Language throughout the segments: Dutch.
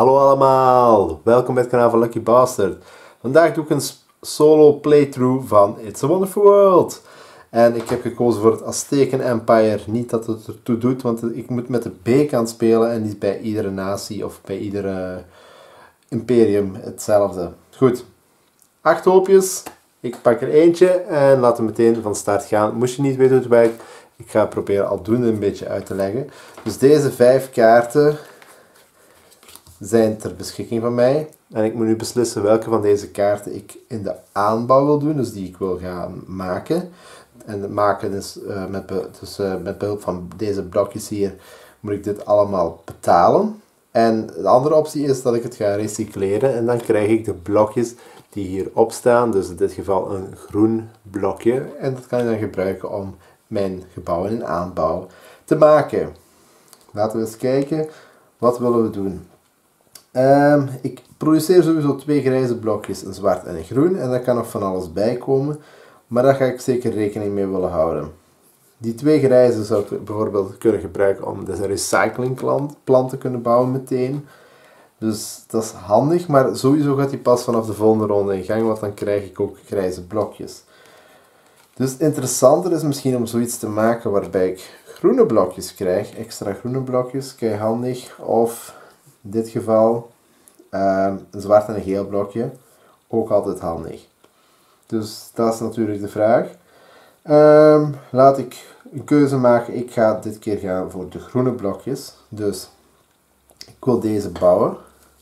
Hallo allemaal, welkom bij het kanaal van Lucky Bastard. Vandaag doe ik een solo playthrough van It's a Wonderful World. En ik heb gekozen voor het Azteken Empire, niet dat het ertoe doet, want ik moet met de B-kant spelen en niet bij iedere natie of bij iedere imperium hetzelfde. Goed, 8 hoopjes, ik pak er eentje en laten we meteen van start gaan. Moest je niet weten hoe het werkt, ik ga proberen aldoende een beetje uit te leggen. Dus deze 5 kaarten zijn ter beschikking van mij. En ik moet nu beslissen welke van deze kaarten ik in de aanbouw wil doen, dus die ik wil gaan maken. En het maken is met behulp van deze blokjes hier moet ik dit allemaal betalen. En de andere optie is dat ik het ga recycleren en dan krijg ik de blokjes die hierop staan. Dus in dit geval een groen blokje. En dat kan ik dan gebruiken om mijn gebouwen in aanbouw te maken. Laten we eens kijken. Wat willen we doen? Ik produceer sowieso 2 grijze blokjes, een zwart en een groen. En daar kan nog van alles bij komen. Maar daar ga ik zeker rekening mee willen houden. Die 2 grijze zou ik bijvoorbeeld kunnen gebruiken om dus een recyclingplan te kunnen bouwen meteen. Dus dat is handig, maar sowieso gaat die pas vanaf de volgende ronde in gang, want dan krijg ik ook grijze blokjes. Dus interessanter is misschien om zoiets te maken waarbij ik groene blokjes krijg, extra groene blokjes, kei handig. Of in dit geval een zwart en een geel blokje, ook altijd handig. Dus dat is natuurlijk de vraag. Laat ik een keuze maken. Ik ga dit keer gaan voor de groene blokjes. Dus ik wil deze bouwen.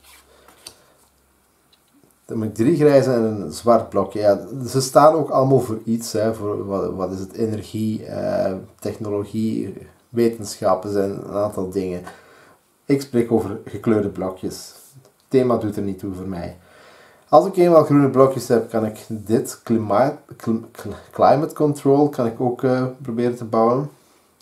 Dan moet ik 3 grijze en een zwart blokje. Ja, ze staan ook allemaal voor iets. Hè, voor wat is het? Energie, technologie, wetenschappen zijn een aantal dingen. Ik spreek over gekleurde blokjes. Het thema doet er niet toe voor mij. Als ik eenmaal groene blokjes heb, kan ik dit climate control kan ik ook proberen te bouwen.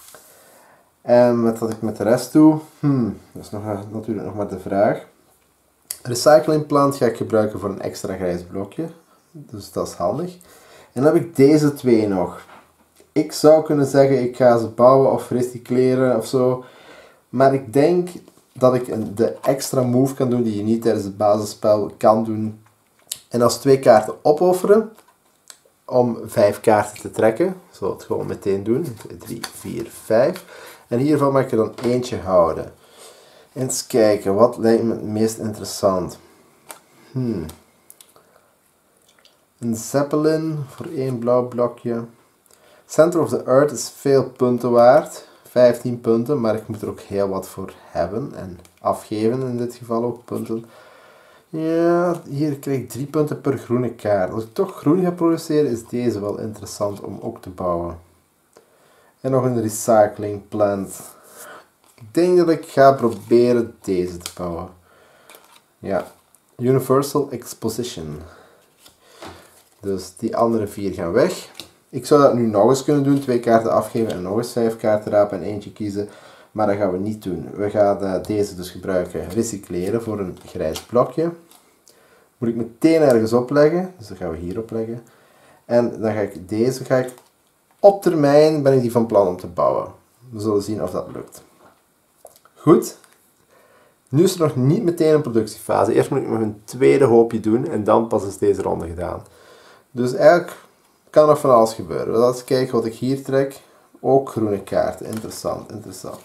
En wat ik met de rest doe, dat is natuurlijk nog maar de vraag. Recyclingplant ga ik gebruiken voor een extra grijs blokje. Dus dat is handig. En dan heb ik deze 2 nog. Ik zou kunnen zeggen, ik ga ze bouwen of recycleren of zo. Maar ik denk dat ik de extra move kan doen die je niet tijdens het basisspel kan doen. En als 2 kaarten opofferen om 5 kaarten te trekken. Ik zal het gewoon meteen doen. 2, 3, 4, 5. En hiervan mag ik er dan eentje houden. Eens kijken, wat lijkt me het meest interessant? Een Zeppelin voor 1 blauw blokje. Center of the Earth is veel punten waard. 15 punten, maar ik moet er ook heel wat voor hebben en afgeven, in dit geval ook punten. Ja, hier krijg ik 3 punten per groene kaart. Als ik toch groen ga produceren, is deze wel interessant om ook te bouwen. En nog een recycling plant. Ik denk dat ik ga proberen deze te bouwen. Ja, Universal Exposition. Dus die andere 4 gaan weg. Ik zou dat nu nog eens kunnen doen, 2 kaarten afgeven en nog eens 5 kaarten rapen en eentje kiezen. Maar dat gaan we niet doen. We gaan deze dus gebruiken, recycleren voor een grijs blokje. Moet ik meteen ergens opleggen, dus dat gaan we hier opleggen. En dan ga ik deze, op termijn ben ik die van plan om te bouwen. We zullen zien of dat lukt. Goed. Nu is er nog niet meteen een productiefase. Eerst moet ik nog een tweede hoopje doen en dan pas is deze ronde gedaan. Dus eigenlijk kan nog van alles gebeuren. Laten we eens kijken wat ik hier trek. Ook groene kaarten. Interessant, interessant.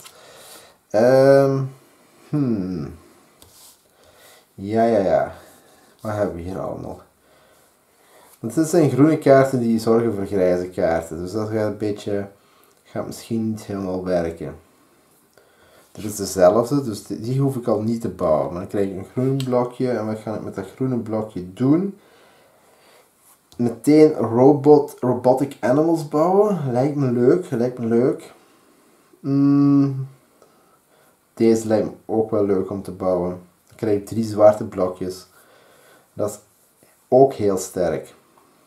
Ja. Wat hebben we hier allemaal? Want dit zijn groene kaarten die zorgen voor grijze kaarten. Dus dat gaat misschien niet helemaal werken. Dit is dezelfde, dus die hoef ik al niet te bouwen. Maar dan krijg ik een groen blokje. En wat ga ik met dat groene blokje doen? Meteen robotic animals bouwen. Lijkt me leuk. Deze lijkt me ook wel leuk om te bouwen. Dan krijg ik 3 zwarte blokjes. Dat is ook heel sterk.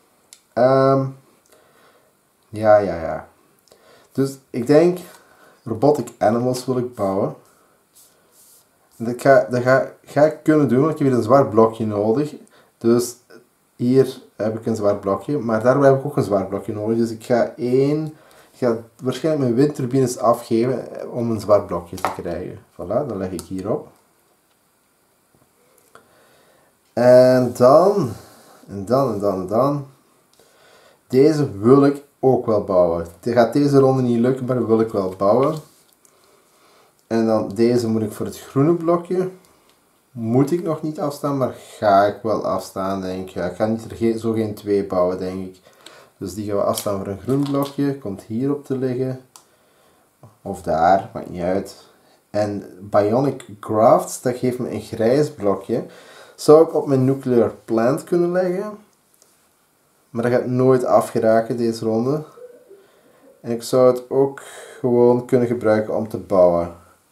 Ja. Dus ik denk, robotic animals wil ik bouwen. Dat ga ik kunnen doen, want ik heb hier een zwart blokje nodig. Dus hier heb ik een zwart blokje, maar daar heb ik ook een zwart blokje nodig. Dus ik ga waarschijnlijk mijn windturbines afgeven om een zwart blokje te krijgen. Voilà, dan leg ik hierop. En dan. Deze wil ik ook wel bouwen. Het gaat deze ronde niet lukken, maar dat wil ik wel bouwen. En dan deze moet ik voor het groene blokje. Moet ik nog niet afstaan, maar ga ik wel afstaan, denk ik. Ja, ik ga niet er zo geen 2 bouwen, denk ik. Dus die gaan we afstaan voor een groen blokje. Komt hierop te liggen. Of daar, maakt niet uit. En Bionic Grafts, dat geeft me een grijs blokje. Zou ik op mijn Nuclear Plant kunnen leggen. Maar dat gaat nooit afgeraken deze ronde. En ik zou het ook gewoon kunnen gebruiken om te bouwen.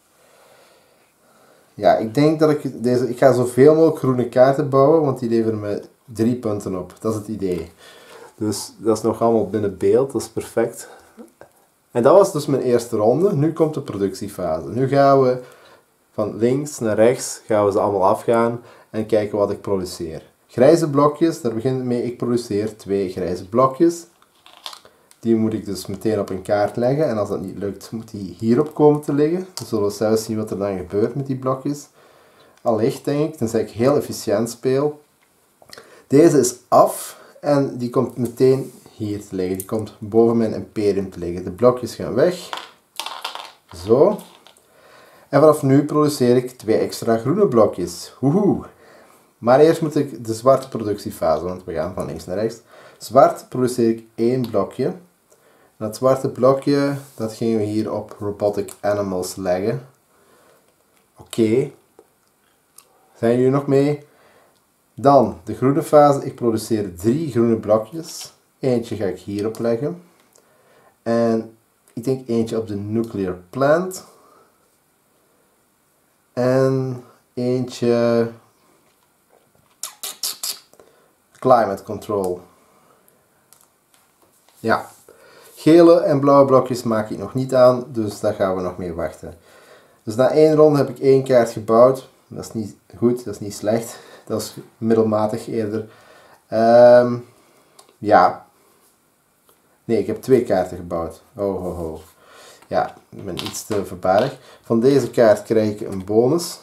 Ja, ik denk dat ik ga zoveel mogelijk groene kaarten bouwen, want die leveren me 3 punten op. Dat is het idee. Dus dat is nog allemaal binnen beeld, dat is perfect. En dat was dus mijn eerste ronde. Nu komt de productiefase. Nu gaan we van links naar rechts, gaan we ze allemaal afgaan en kijken wat ik produceer. Grijze blokjes, daar begint het mee. Ik produceer 2 grijze blokjes. Die moet ik dus meteen op een kaart leggen. En als dat niet lukt, moet die hierop komen te liggen. Dan zullen we zelfs zien wat er dan gebeurt met die blokjes. Allicht, denk ik, tenzij ik heel efficiënt speel. Deze is af en die komt meteen hier te liggen. Die komt boven mijn Imperium te liggen. De blokjes gaan weg. Zo. En vanaf nu produceer ik 2 extra groene blokjes. Woehoe. Maar eerst moet ik de zwarte productiefase, want we gaan van links naar rechts. Zwart produceer ik 1 blokje. En dat zwarte blokje, dat gingen we hier op Robotic Animals leggen. Oké. Zijn jullie nog mee? Dan de groene fase. Ik produceer 3 groene blokjes. Eentje ga ik hierop leggen. En ik denk eentje op de Nuclear Plant. En eentje Climate Control. Ja. Gele en blauwe blokjes maak ik nog niet aan, dus daar gaan we nog mee wachten. Dus na 1 ronde heb ik 1 kaart gebouwd. Dat is niet goed, dat is niet slecht. Dat is middelmatig eerder. Ja. Nee, ik heb 2 kaarten gebouwd. Oh, ho, ho. Ja, ik ben iets te voorbarig. Van deze kaart krijg ik een bonus.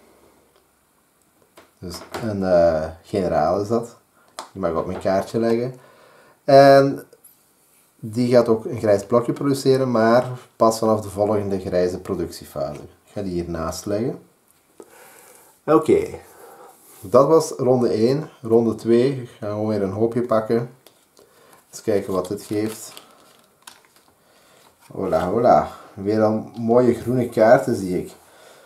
Dus een generaal is dat. Die mag ik op mijn kaartje leggen. En die gaat ook een grijs blokje produceren, maar pas vanaf de volgende grijze productiefase. Ik ga die hiernaast leggen. Oké. Dat was ronde 1. Ronde 2 gaan we weer een hoopje pakken. Eens kijken wat dit geeft. Hola, hola. Weer al mooie groene kaarten zie ik.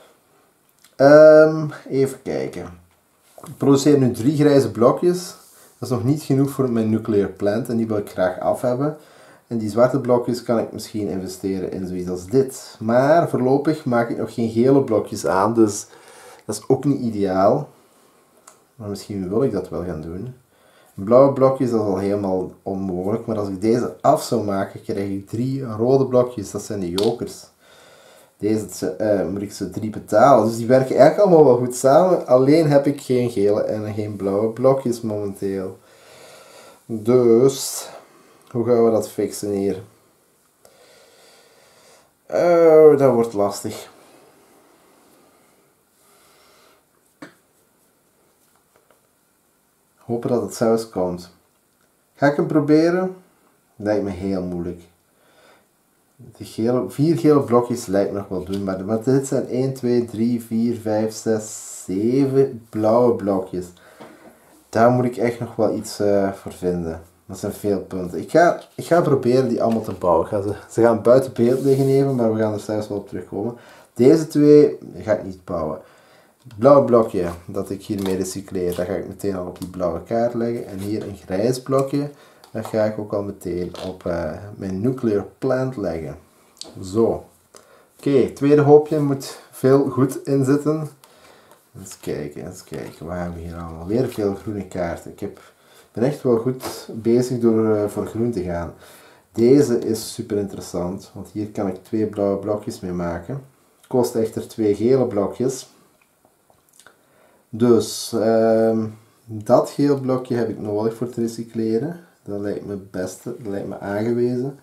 Even kijken. Ik produceer nu 3 grijze blokjes. Dat is nog niet genoeg voor mijn Nuclear Plant en die wil ik graag af hebben. En die zwarte blokjes kan ik misschien investeren in zoiets als dit. Maar voorlopig maak ik nog geen gele blokjes aan, dus dat is ook niet ideaal. Maar misschien wil ik dat wel gaan doen. Blauwe blokjes, dat is al helemaal onmogelijk. Maar als ik deze af zou maken, krijg ik 3 rode blokjes. Dat zijn de jokers. Deze moet ik ze 3 betalen. Dus die werken eigenlijk allemaal wel goed samen. Alleen heb ik geen gele en geen blauwe blokjes momenteel. Dus, hoe gaan we dat fixen hier? Dat wordt lastig. Hopen dat het zelfs komt. Ga ik hem proberen? Lijkt me heel moeilijk. De 4 gele blokjes lijkt me nog wel doen, maar dit zijn 1, 2, 3, 4, 5, 6, 7 blauwe blokjes. Daar moet ik echt nog wel iets voor vinden. Dat zijn veel punten. Ik ga proberen die allemaal te bouwen. Ze gaan buiten beeld liggen even, maar we gaan er zelfs wel op terugkomen. Deze 2 ga ik niet bouwen. Het blauwe blokje dat ik hiermee recycleer, dat ga ik meteen al op die blauwe kaart leggen. En hier een grijs blokje, dat ga ik ook al meteen op mijn Nuclear Plant leggen. Zo. Oké, tweede hoopje moet veel goed in zitten. Eens kijken. Wat hebben we hier allemaal? Weer veel groene kaarten. Ik ben echt wel goed bezig door voor groen te gaan. Deze is super interessant, want hier kan ik 2 blauwe blokjes mee maken. Kost echter 2 gele blokjes. Dus dat geel blokje heb ik nodig voor te recycleren. Dat lijkt me het beste, dat lijkt me aangewezen.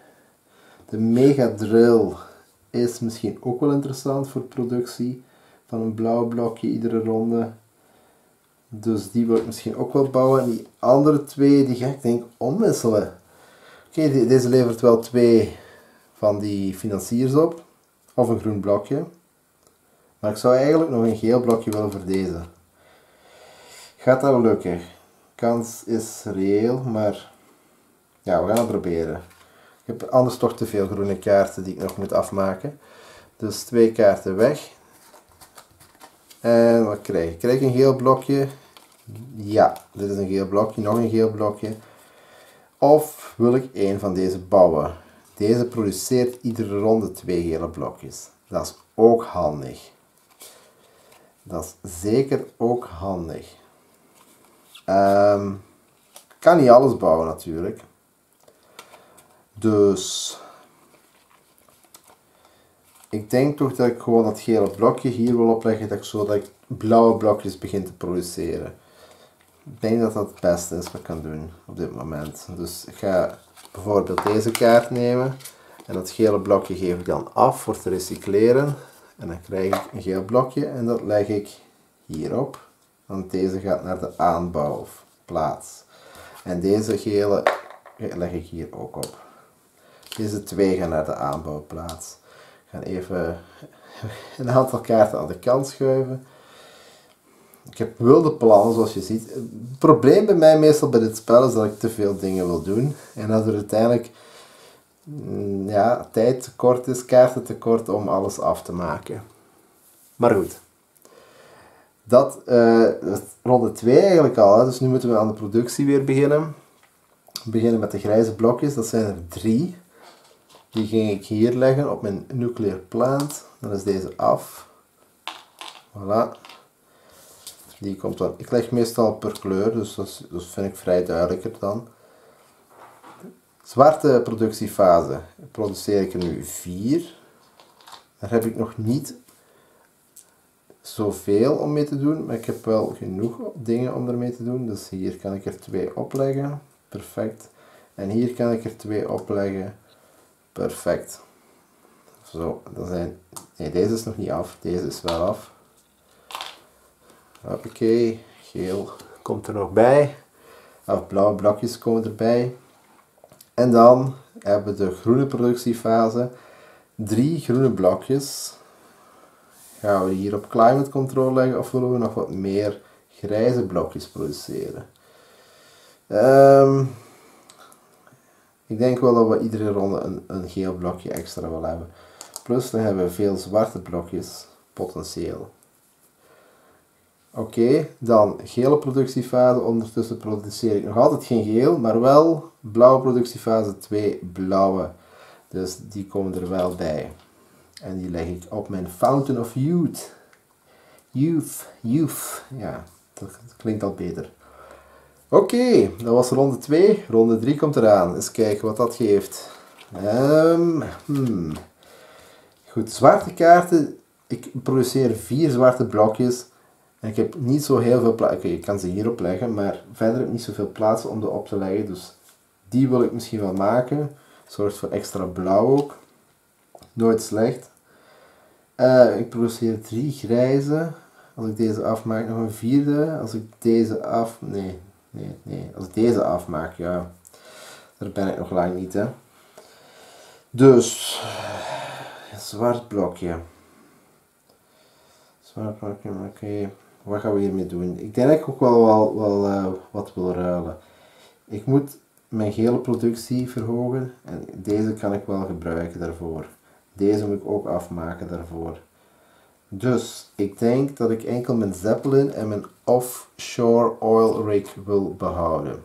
De Mega Drill is misschien ook wel interessant voor productie van een blauw blokje iedere ronde. Dus die wil ik misschien ook wel bouwen. En die andere twee die ga ik denk omwisselen. Oké, deze levert wel 2 van die financiers op. Of een groen blokje. Maar ik zou eigenlijk nog een geel blokje willen voor deze. Gaat dat lukken? Kans is reëel, maar ja, we gaan het proberen. Ik heb anders toch te veel groene kaarten die ik nog moet afmaken. Dus 2 kaarten weg. En wat krijg ik? Krijg ik een geel blokje? Ja, dit is een geel blokje, nog een geel blokje. Of wil ik een van deze bouwen? Deze produceert iedere ronde 2 gele blokjes. Dat is ook handig. Dat is zeker ook handig. Ik kan niet alles bouwen natuurlijk. Dus ik denk toch dat ik gewoon dat gele blokje hier wil opleggen, zodat ik blauwe blokjes begin te produceren. Ik denk dat dat het beste is wat ik kan doen op dit moment. Dus ik ga bijvoorbeeld deze kaart nemen en dat gele blokje geef ik dan af voor te recycleren. En dan krijg ik een geel blokje en dat leg ik hierop. Want deze gaat naar de aanbouwplaats. En deze gele leg ik hier ook op. Deze 2 gaan naar de aanbouwplaats. Ik ga even een aantal kaarten aan de kant schuiven. Ik heb wilde plannen zoals je ziet. Het probleem bij mij meestal bij dit spel is dat ik te veel dingen wil doen. En dat er uiteindelijk ja, tijd tekort is, kaarten tekort om alles af te maken. Maar goed. Dat is ronde 2 eigenlijk al. Hè. Dus nu moeten we aan de productie weer beginnen. We beginnen met de grijze blokjes. Dat zijn er 3. Die ging ik hier leggen op mijn nuclear plant. Dan is deze af. Voilà. Die komt dan. Ik leg meestal per kleur, dus dat vind ik vrij duidelijker dan. Zwarte productiefase produceer ik er nu 4. Daar heb ik nog niet zoveel om mee te doen, maar ik heb wel genoeg dingen om ermee te doen. Dus hier kan ik er 2 opleggen. Perfect. En hier kan ik er 2 opleggen. Perfect. Zo, dan zijn... Nee, deze is nog niet af. Deze is wel af. Hoppakee. Geel komt er nog bij. Of blauwe blokjes komen erbij. En dan hebben we de groene productiefase. 3 groene blokjes. Gaan we hier op climate control leggen of willen we nog wat meer grijze blokjes produceren? Ik denk wel dat we iedere ronde een geel blokje extra willen hebben. Plus dan hebben we veel zwarte blokjes potentieel. Oké, dan gele productiefase. Ondertussen produceer ik nog altijd geen geel, maar wel blauwe productiefase, 2 blauwe. Dus die komen er wel bij. En die leg ik op mijn Fountain of Youth. Youth. Ja, dat klinkt al beter. Oké, dat was ronde 2. Ronde 3 komt eraan. Eens kijken wat dat geeft. Goed, zwarte kaarten. Ik produceer 4 zwarte blokjes. En ik heb niet zo heel veel plaats. Oké, ik kan ze hierop leggen, maar verder heb ik niet zoveel plaats om erop te leggen. Dus die wil ik misschien wel maken. Zorgt voor extra blauw ook. Nooit slecht. Ik produceer 3 grijze. Als ik deze afmaak, nog een 4e. Als ik deze af... Nee. Als ik deze afmaak, ja. Daar ben ik nog lang niet, hè. Dus... zwart blokje. Zwart blokje, oké. Wat gaan we hiermee doen? Ik denk dat ik ook wel wat wil ruilen. Ik moet mijn gele productie verhogen. En deze kan ik wel gebruiken daarvoor. Deze moet ik ook afmaken daarvoor. Dus ik denk dat ik enkel mijn Zeppelin en mijn offshore oil rig wil behouden.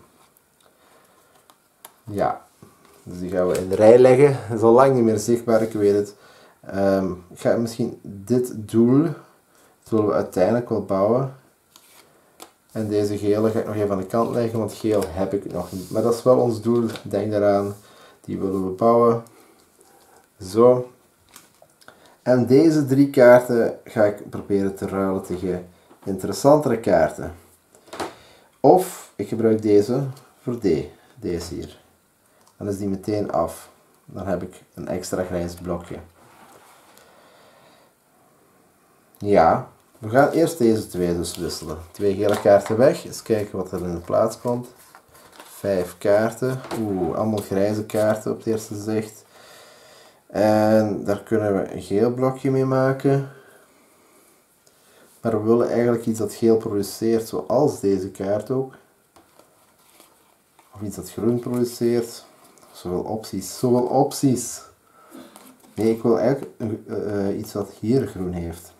Ja, dus die gaan we in de rij leggen. Dat is al lang niet meer zichtbaar, ik weet het. Ik ga misschien dit doel, dat zullen we uiteindelijk wel bouwen. En deze gele ga ik nog even aan de kant leggen, want geel heb ik nog niet. Maar dat is wel ons doel, denk daaraan. Die willen we bouwen. Zo. En deze 3 kaarten ga ik proberen te ruilen tegen interessantere kaarten. Of ik gebruik deze voor deze hier. Dan is die meteen af. Dan heb ik een extra grijs blokje. Ja, We gaan eerst deze twee dus wisselen. 2 gele kaarten weg. Eens kijken wat er in de plaats komt. 5 kaarten. Oeh, allemaal grijze kaarten op het eerste zicht. En daar kunnen we een geel blokje mee maken. Maar we willen eigenlijk iets dat geel produceert, zoals deze kaart ook. Of iets dat groen produceert. Zoveel opties, zoveel opties. Nee, ik wil eigenlijk iets wat hier groen heeft.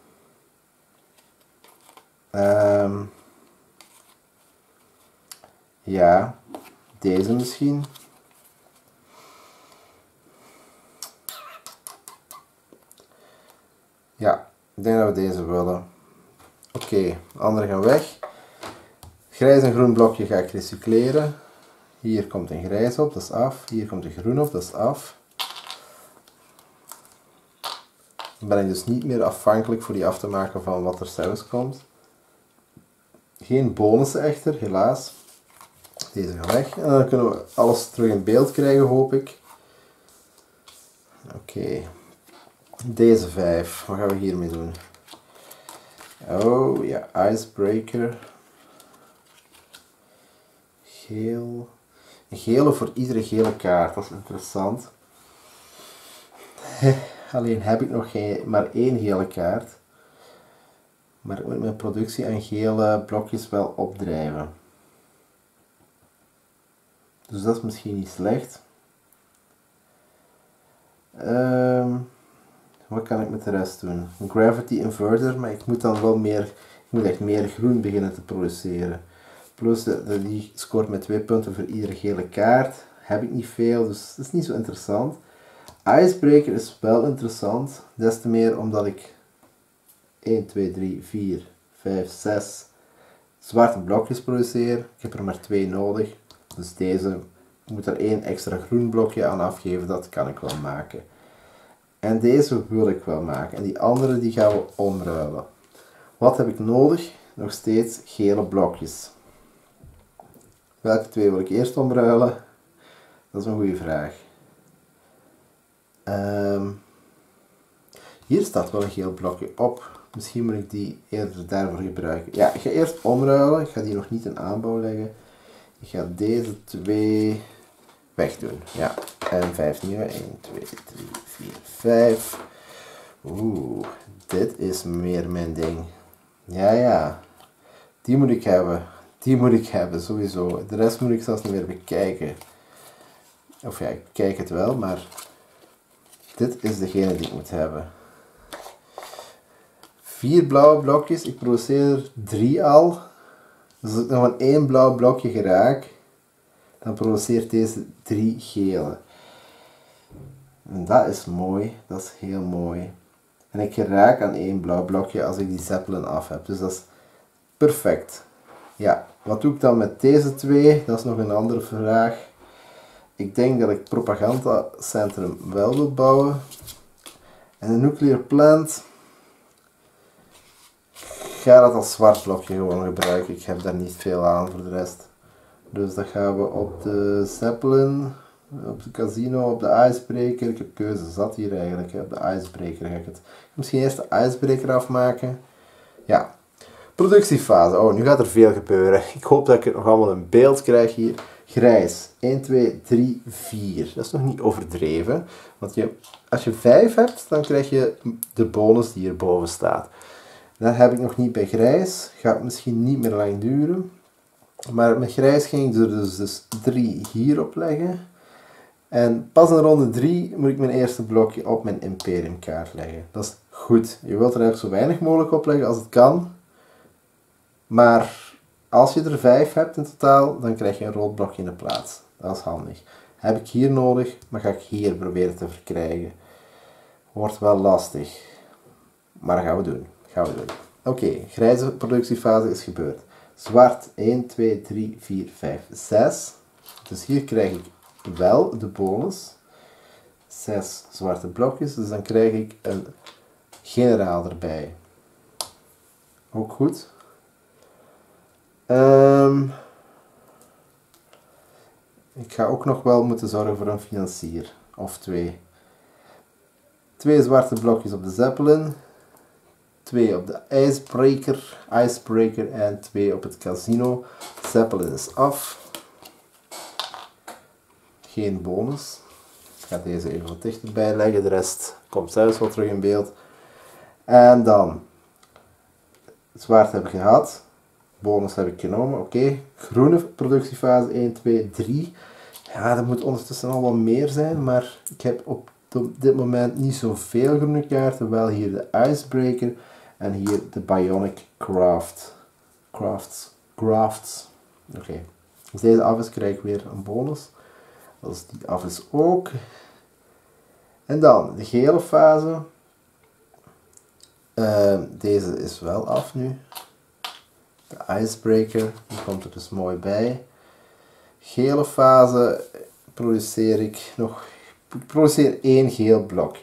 Ja, deze misschien. Ja, ik denk dat we deze willen. Oké, andere gaan weg. Grijs en groen blokje ga ik recycleren. Hier komt een grijs op, dat is af. Hier komt een groen op, dat is af. Dan ben ik dus niet meer afhankelijk voor die af te maken van wat er zelfs komt. Geen bonussen echter, helaas. Deze gaan weg. En dan kunnen we alles terug in beeld krijgen, hoop ik. Oké. Deze 5. Wat gaan we hiermee doen? Oh ja, Icebreaker. Geel. Een gele voor iedere gele kaart, dat is interessant. Alleen heb ik nog maar 1 gele kaart. Maar ik moet mijn productie aan gele blokjes wel opdrijven. Dus dat is misschien niet slecht. Wat kan ik met de rest doen? Een Gravity Inverter, maar ik moet dan wel meer, ik moet echt meer groen beginnen te produceren. Plus die scoort met 2 punten voor iedere gele kaart. Heb ik niet veel, dus dat is niet zo interessant. Icebreaker is wel interessant, des te meer omdat ik 1, 2, 3, 4, 5, 6 zwarte blokjes produceer. Ik heb er maar 2 nodig, dus deze, ik moet er 1 extra groen blokje aan afgeven, dat kan ik wel maken. En deze wil ik wel maken. En die andere die gaan we omruilen. Wat heb ik nodig? Nog steeds gele blokjes. Welke 2 wil ik eerst omruilen? Dat is een goede vraag. Hier staat wel een geel blokje op. Misschien moet ik die eerder daarvoor gebruiken. Ja, ik ga eerst omruilen. Ik ga die nog niet in aanbouw leggen. Ik ga deze 2 wegdoen. Ja, en 5 nieuwe. 1, 2, 3, 4, 5. Oeh, dit is meer mijn ding. Ja, ja. Die moet ik hebben. Die moet ik hebben, sowieso. De rest moet ik zelfs niet meer bekijken. Of ja, ik kijk het wel, maar dit is degene die ik moet hebben. 4 blauwe blokjes. Ik produceer er 3 al. Dus als ik nog maar 1 blauw blokje geraak, dan produceert deze 3 gele. En dat is mooi. Dat is heel mooi. En ik geraak aan 1 blauw blokje als ik die zeppelin af heb. Dus dat is perfect. Ja, wat doe ik dan met deze 2? Dat is nog een andere vraag. Ik denk dat ik propagandacentrum wel wil bouwen. En een nuclear plant. Ik ga dat als zwart blokje gewoon gebruiken. Ik heb daar niet veel aan voor de rest. Dus dat gaan we op de Zeppelin, op de Casino, op de Icebreaker. Ik heb keuze zat hier eigenlijk. Op de Icebreaker ga ik het. Misschien eerst de Icebreaker afmaken. Ja. Productiefase. Oh, nu gaat er veel gebeuren. Ik hoop dat ik het nog allemaal in beeld krijg hier. Grijs. 1, 2, 3, 4. Dat is nog niet overdreven. Want als je 5 hebt, dan krijg je de bonus die hierboven staat. Dat heb ik nog niet bij grijs. Gaat misschien niet meer lang duren. Maar met grijs ging ik er dus 3 hierop leggen. En pas in ronde 3 moet ik mijn eerste blokje op mijn Imperium kaart leggen. Dat is goed. Je wilt er eigenlijk zo weinig mogelijk op leggen als het kan. Maar als je er 5 hebt in totaal, dan krijg je een rood blokje in de plaats. Dat is handig. Heb ik hier nodig, maar ga ik hier proberen te verkrijgen. Wordt wel lastig. Maar dat gaan we doen. Oké, grijze productiefase is gebeurd. Zwart 1, 2, 3, 4, 5, 6. Dus hier krijg ik wel de bonus. 6 zwarte blokjes, dus dan krijg ik een generaal erbij. Ook goed. Ik ga ook nog wel moeten zorgen voor een financier. Of 2. 2 zwarte blokjes op de Zeppelin. 2 op de Icebreaker en 2 op het Casino. Zeppelin is af. Geen bonus. Ik ga deze even wat dichterbij leggen, de rest komt zelfs wel terug in beeld. En dan, zwart heb ik gehad, bonus heb ik genomen, oké. Groene productiefase 1, 2, 3. Ja, dat moet ondertussen al wat meer zijn, maar ik heb op dit moment niet zoveel groene kaarten. Wel hier de Icebreaker en hier de Bionic Crafts. Oké. Als deze af is, krijg ik weer een bonus. Als die af is ook. En dan de gele fase. Deze is wel af nu. De Icebreaker, die komt er dus mooi bij. Gele fase produceer ik nog. Ik produceer 1 geel blokje.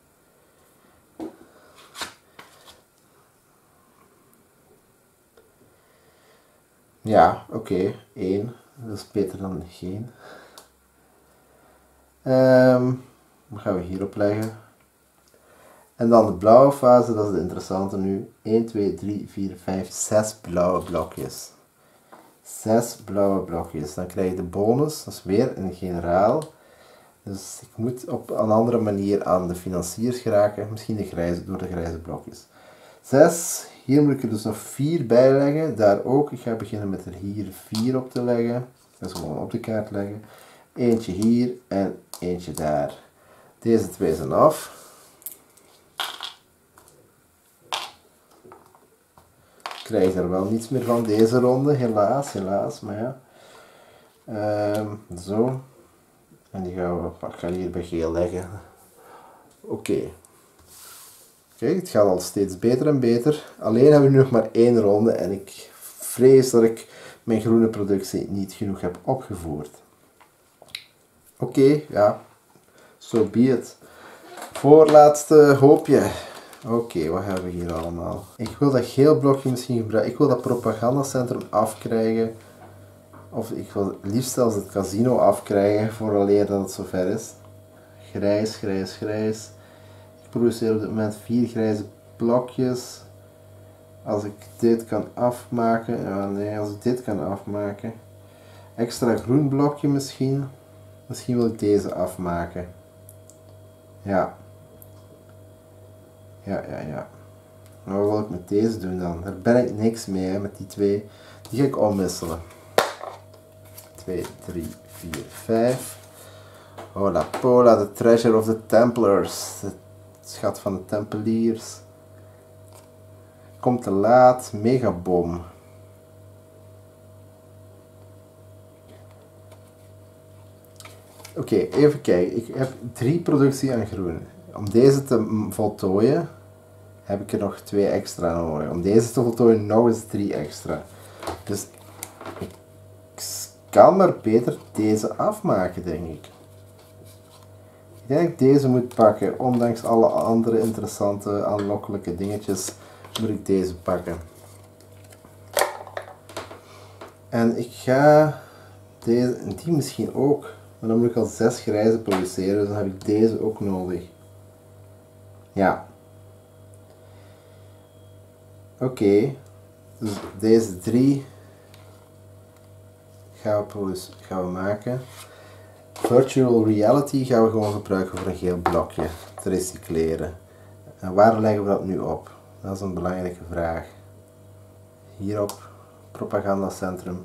Ja, oké, 1. Dat is beter dan geen. Wat gaan we hierop leggen? En dan de blauwe fase, dat is de interessante nu. 1, 2, 3, 4, 5, 6 blauwe blokjes. 6 blauwe blokjes. Dan krijg je de bonus, dat is weer een generaal. Dus ik moet op een andere manier aan de financiers geraken. Misschien door de grijze blokjes. 6. Hier moet ik er dus nog 4 bij leggen. Daar ook. Ik ga beginnen met er hier 4 op te leggen. Dat is gewoon op de kaart leggen. Eentje hier en eentje daar. Deze 2 zijn af. Ik krijg er wel niets meer van deze ronde. Helaas. Maar ja. Zo. En die gaan we, ik ga hier bij geel leggen. Oké. Kijk, het gaat al steeds beter en beter. Alleen hebben we nu nog maar 1 ronde en ik vrees dat ik mijn groene productie niet genoeg heb opgevoerd. Oké, ja. So be it. Voorlaatste hoopje. Oké, wat hebben we hier allemaal? Ik wil dat geel blokje misschien gebruiken. Ik wil dat propagandacentrum afkrijgen. Of ik wil liefst zelfs het casino afkrijgen vooraleer dat het zover is. Grijs. Ik produceer op dit moment 4 grijze blokjes. Als ik dit kan afmaken. Als ik dit kan afmaken. Extra groen blokje misschien. Misschien wil ik deze afmaken. Ja. Maar wat wil ik met deze doen dan? Daar ben ik niks mee, hè, met die 2. Die ga ik omwisselen. 2, 3, 4, 5. Hola pola, the treasure of the Templars. Het schat van de Tempeliers. Komt te laat, megabom. Oké, even kijken. Ik heb 3 productie aan groen. Om deze te voltooien heb ik er nog 2 extra nodig. Om deze te voltooien nog eens 3 extra. Dus ik kan maar beter deze afmaken, denk ik. Ik denk dat ik deze moet pakken. Ondanks alle andere interessante, aanlokkelijke dingetjes moet ik deze pakken. En ik ga deze en die misschien ook. Maar dan moet ik al 6 grijze produceren, dus dan heb ik deze ook nodig. Ja. Oké. Dus deze 3 gaan we maken. Virtual reality gaan we gewoon gebruiken voor een geel blokje te recycleren. En waar leggen we dat nu op? Dat is een belangrijke vraag. Hierop, propagandacentrum.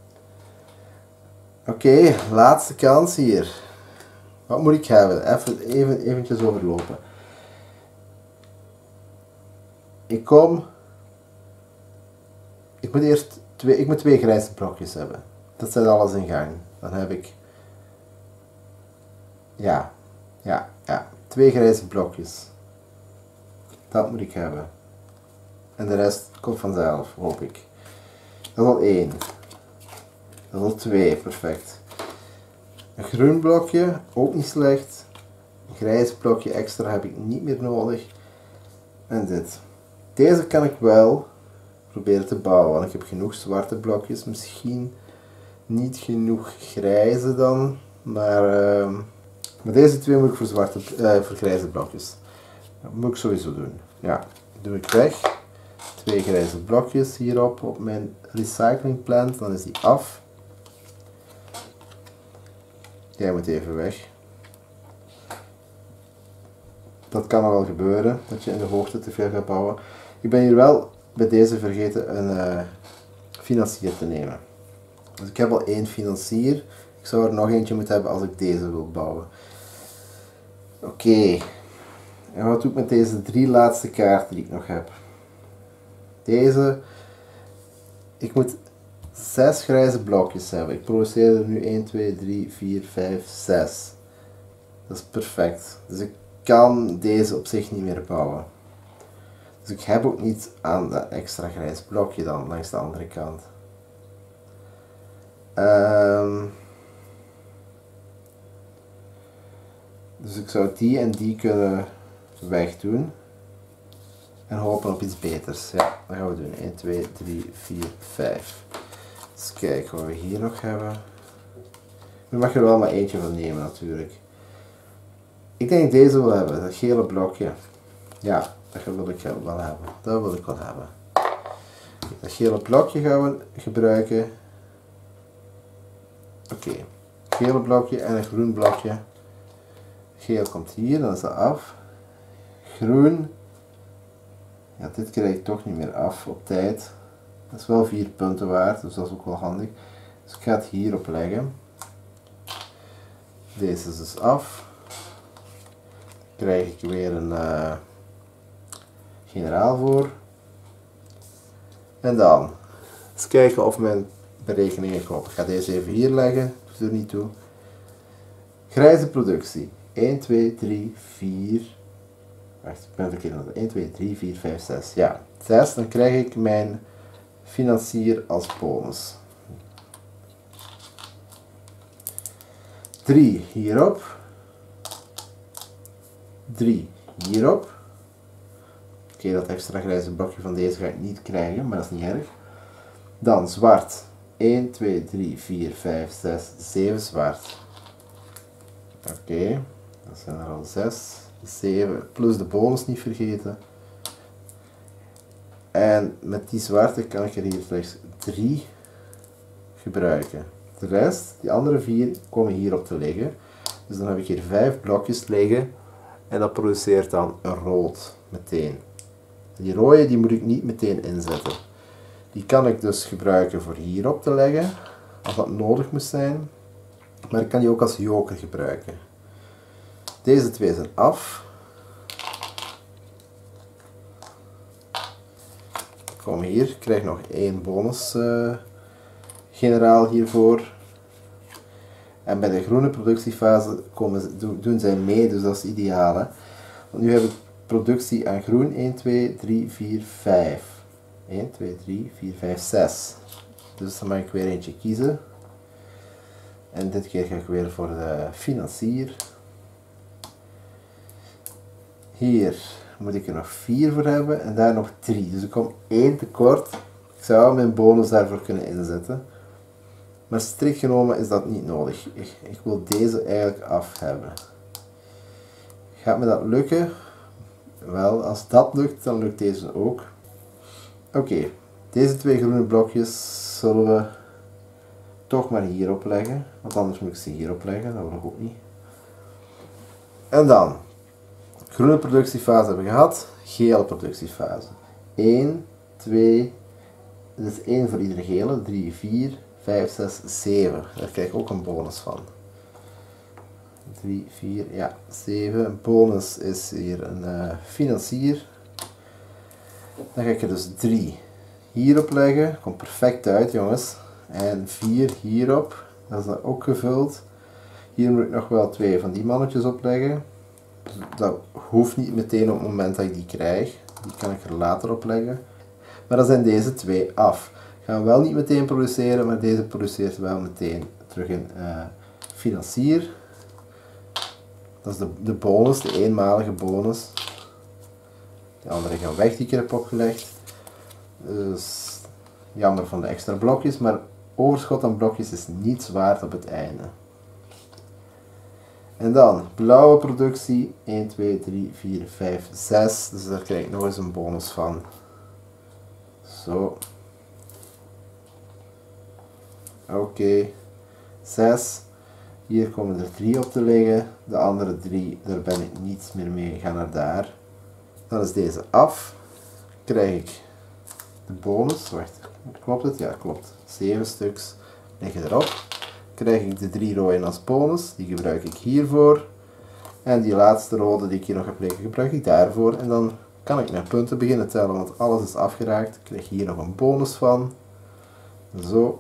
Oké, laatste kans hier. Wat moet ik hebben? Eventjes overlopen. Ik moet 2 grijze blokjes hebben. Dat zet alles in gang. Dan heb ik... Ja. 2 grijze blokjes. Dat moet ik hebben. En de rest komt vanzelf, hoop ik. Dat is al 1. Dat is al 2, perfect. Een groen blokje, ook niet slecht. Een grijs blokje extra heb ik niet meer nodig. En dit. Deze kan ik wel proberen te bouwen, want ik heb genoeg zwarte blokjes. Misschien niet genoeg grijze dan, maar deze 2 moet ik voor grijze blokjes. Dat moet ik sowieso doen. Ja, doe ik weg. 2 grijze blokjes hierop op mijn recycling plant, dan is die af. Jij moet even weg. Dat kan wel gebeuren, dat je in de hoogte te veel gaat bouwen. Ik ben hier wel bij deze vergeten een financier te nemen. Dus ik heb al 1 financier. Ik zou er nog eentje moeten hebben als ik deze wil bouwen. Oké. En wat doe ik met deze 3 laatste kaarten die ik nog heb? Deze. Ik moet 6 grijze blokjes hebben. Ik produceer er nu 1, 2, 3, 4, 5, 6. Dat is perfect. Dus ik kan deze op zich niet meer bouwen. Dus ik heb ook niet aan dat extra grijs blokje dan langs de andere kant. Dus ik zou die en die kunnen wegdoen. En hopen op iets beters. Ja, dat gaan we doen. 1, 2, 3, 4, 5. Eens kijken wat we hier nog hebben. Nu mag je er wel maar eentje van nemen natuurlijk. Ik denk deze wil hebben, dat gele blokje. Ja, dat wil ik wel hebben. Dat wil ik wel hebben. Dat gele blokje gaan we gebruiken. Oké. Gele blokje en een groen blokje. Geel komt hier, dan is dat af. Groen. Ja, dit krijg ik toch niet meer af op tijd. Dat is wel 4 punten waard, dus dat is ook wel handig. Dus ik ga het hierop leggen. Deze is dus af. Dan krijg ik weer een generaal voor. En dan eens kijken of mijn berekeningen kloppen. Ik ga deze even hier leggen, doet er niet toe. Grijze productie. 1, 2, 3, 4. Wacht, ik ben verkeerd. 1, 2, 3, 4, 5, 6. Ja, 6. Dan krijg ik mijn financier als bonus. 3 hierop. 3 hierop. Oké, dat extra grijze blokje van deze ga ik niet krijgen, maar dat is niet erg. Dan zwart. 1, 2, 3, 4, 5, 6, 7 zwart. Oké, dat zijn er al 6. 7 plus de bonus niet vergeten. En met die zwarte kan ik er hier slechts 3 gebruiken. De rest, die andere 4, komen hierop te liggen. Dus dan heb ik hier 5 blokjes liggen. En dat produceert dan een rood meteen. Die rode die moet ik niet meteen inzetten. Die kan ik dus gebruiken voor hierop te leggen. Als dat nodig moet zijn. Maar ik kan die ook als joker gebruiken. Deze 2 zijn af. Ik kom hier. Ik krijg nog 1 bonus generaal hiervoor. En bij de groene productiefase doen zij mee, dus dat is ideaal. Hè? Want nu heb ik productie aan groen 1, 2, 3, 4, 5. 1, 2, 3, 4, 5, 6. Dus dan mag ik weer eentje kiezen. En dit keer ga ik weer voor de financier. Hier moet ik er nog 4 voor hebben en daar nog 3. Dus ik kom 1 tekort. Ik zou mijn bonus daarvoor kunnen inzetten. Maar strikt genomen is dat niet nodig. Ik wil deze eigenlijk af hebben. Gaat me dat lukken? Wel, als dat lukt, dan lukt deze ook. Oké, deze 2 groene blokjes zullen we toch maar hierop leggen. Want anders moet ik ze hierop leggen, dat wil ik ook niet. En dan, groene productiefase hebben we gehad, gele productiefase. 1, 2, dit is 1 voor iedere gele, 3, 4, 5, 6, 7. Daar krijg ik ook een bonus van. 3, 4, ja, 7. Bonus is hier een financier. Dan ga ik er dus 3 hierop leggen. Komt perfect uit, jongens. En 4 hierop. Dat is dan ook gevuld. Hier moet ik nog wel 2 van die mannetjes opleggen. Dat hoeft niet meteen op het moment dat ik die krijg. Die kan ik er later op leggen. Maar dan zijn deze 2 af. Gaan wel niet meteen produceren, maar deze produceert wel meteen terug in financier. Dat is de bonus, de eenmalige bonus. De andere gaan weg die ik heb opgelegd. Dus jammer van de extra blokjes, maar overschot aan blokjes is niets waard op het einde. En dan blauwe productie 1, 2, 3, 4, 5, 6. Dus daar krijg ik nog eens een bonus van. Zo. Oké. 6. Hier komen er 3 op te liggen. De andere 3, daar ben ik niets meer mee. Ga naar daar. Dan is deze af. Krijg ik de bonus. Wacht, klopt het? Ja, klopt. 7 stuks liggen erop. Krijg ik de 3 rode als bonus. Die gebruik ik hiervoor. En die laatste rode die ik hier nog heb liggen, gebruik ik daarvoor. En dan kan ik naar punten beginnen tellen, want alles is afgeraakt. Ik krijg hier nog een bonus van. Zo.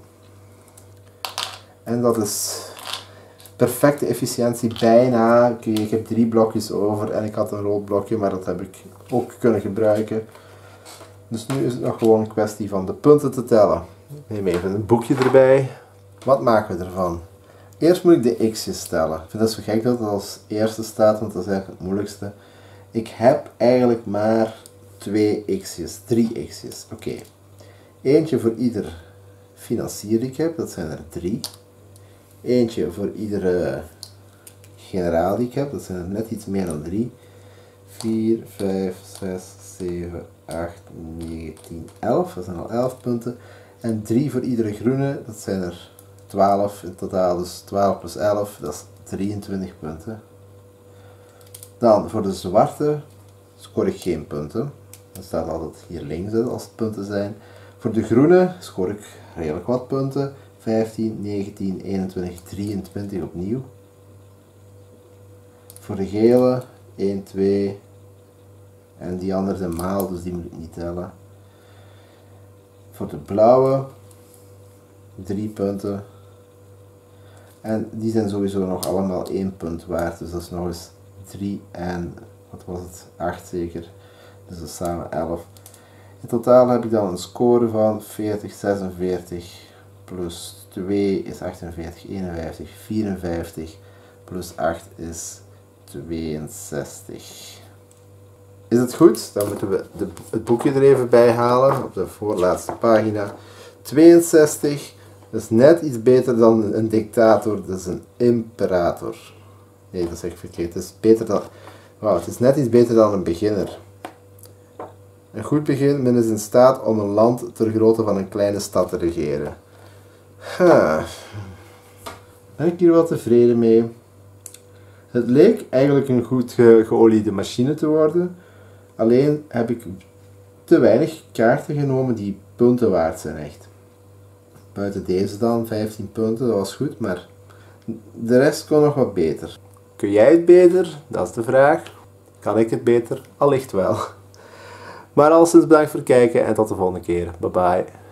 En dat is perfecte efficiëntie, bijna. Oké, ik heb 3 blokjes over en ik had een rood blokje, maar dat heb ik ook kunnen gebruiken. Dus nu is het nog gewoon een kwestie van de punten te tellen. Ik neem even een boekje erbij. Wat maken we ervan? Eerst moet ik de x'jes tellen. Ik vind het zo gek dat het als eerste staat, want dat is eigenlijk het moeilijkste. Ik heb eigenlijk maar 2 x'jes, 3 x'jes. Oké. Eentje voor ieder financier die ik heb, dat zijn er 3. Eentje voor iedere generaal die ik heb, dat zijn er net iets meer dan 3. 4, 5, 6, 7, 8, 9, 10, 11. Dat zijn al 11 punten. En 3 voor iedere groene, dat zijn er 12 in totaal. Dus 12 plus 11, dat is 23 punten. Dan voor de zwarte scoor ik geen punten. Dat staat altijd hier links als het punten zijn. Voor de groene scoor ik redelijk wat punten. 15, 19, 21, 23 opnieuw. Voor de gele 1, 2 en die andere zijn maal, dus die moet ik niet tellen. Voor de blauwe 3 punten. En die zijn sowieso nog allemaal 1 punt waard, dus dat is nog eens 3 en wat was het? 8 zeker. Dus dat is samen 11. In totaal heb ik dan een score van 40, 46 plus 2 is 48, 51, 54 plus 8 is 62. Is het goed? Dan moeten we het boekje er even bij halen op de voorlaatste pagina. 62, dat is net iets beter dan een dictator, dat is een imperator. Nee, dat zeg ik verkeerd. Het is beter dan... Wow, het is net iets beter dan een beginner. Een goed begin, men is in staat om een land ter grootte van een kleine stad te regeren. Ben ik hier wel tevreden mee? Het leek eigenlijk een goed geoliede machine te worden. Alleen heb ik te weinig kaarten genomen die punten waard zijn echt. Buiten deze dan, 15 punten, dat was goed, maar de rest kon nog wat beter. Kun jij het beter? Dat is de vraag. Kan ik het beter? Allicht wel. Maar alleszins bedankt voor het kijken en tot de volgende keer. Bye bye.